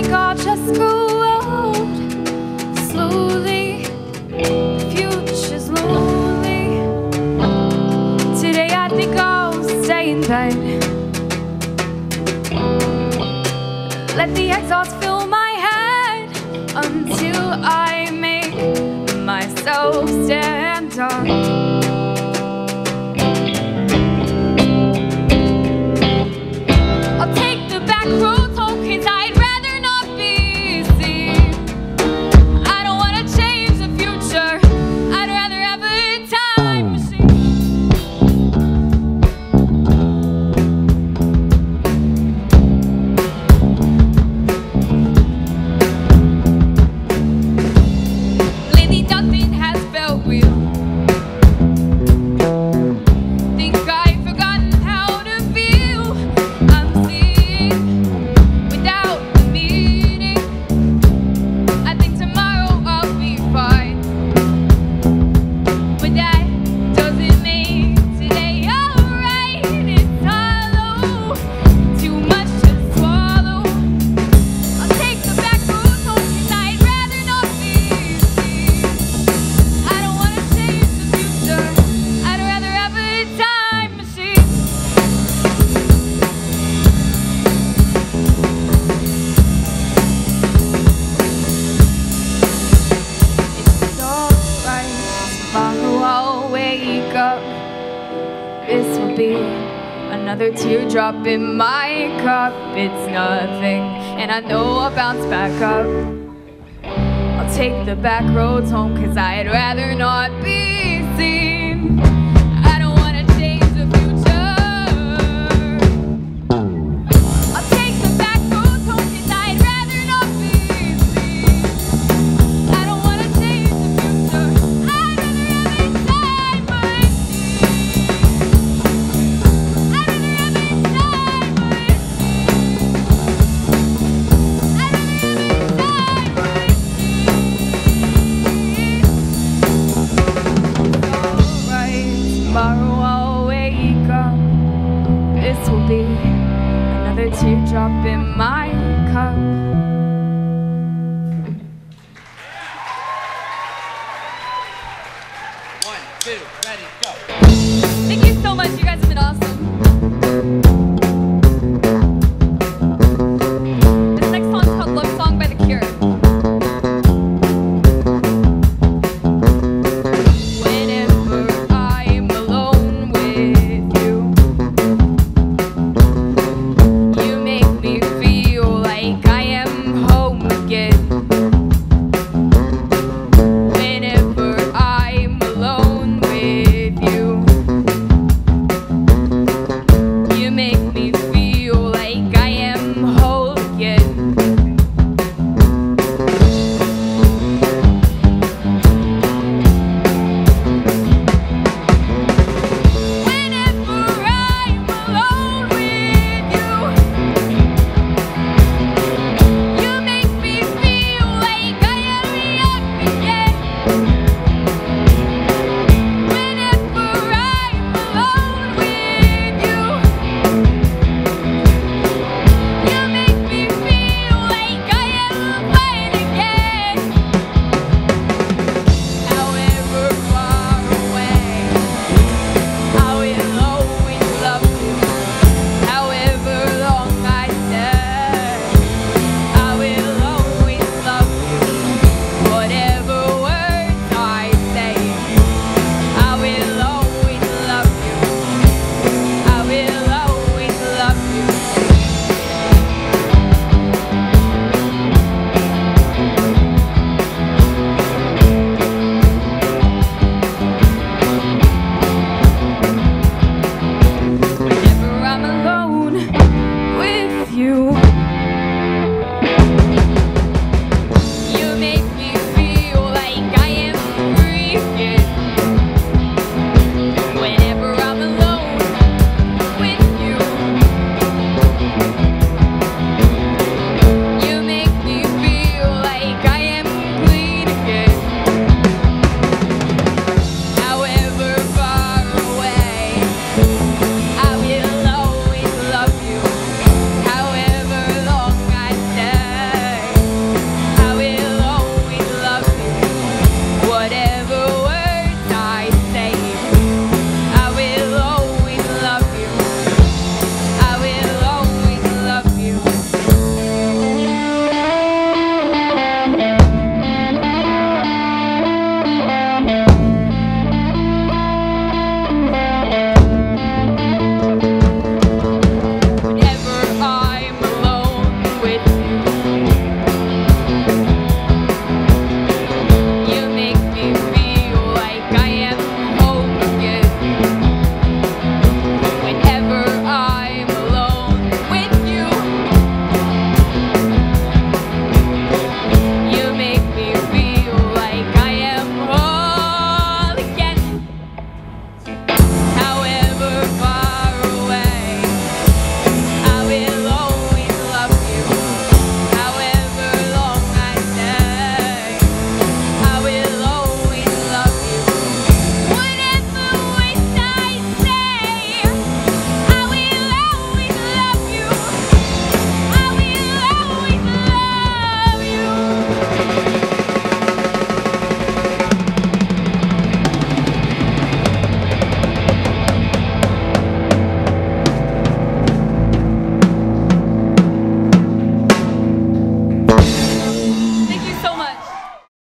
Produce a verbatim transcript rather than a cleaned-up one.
think I'll just grow old slowly. Future's lonely. Today I think I'll stay in bed. Let the exhaust fill my head until I make myself stand up. I'll take the back roads home, 'cause I'd rather not be seen. I don't wanna change the future, I'd rather have a time machine. Lately nothing has felt real. Think I've forgotten how to feel. I'm seeing without the meaning. I think tomorrow I'll be fine, but that doesn't make today alright. It's hollow, too much to swallow. I'll take the back roads home, 'cause I'd rather not be seen. I don't wanna change the future, I'd rather have a time machine. It's alright, tomorrow I'll wake up. This will be another teardrop in my cup. It's nothing, and I know I'll bounce back up. I'll take the back roads home, 'cause I'd rather not be